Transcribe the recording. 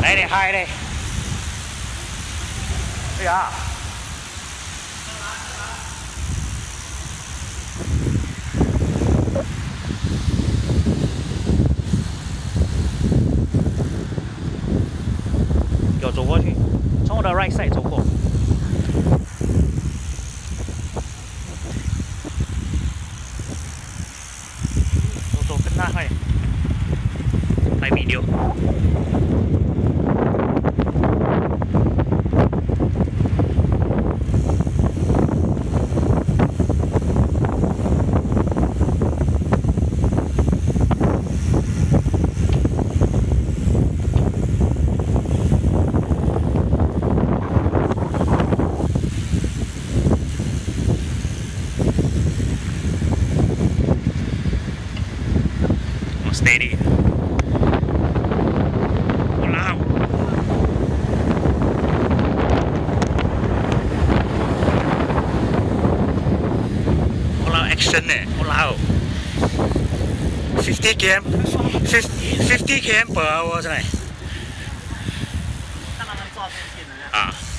来点嗨嘞！哎呀！给我走过去，从我的 right side 走过。走跟他快点，拍 video。Steady. Wow. Wow, action 呢 wow. 50 km, 50 km per hour 真係。啊。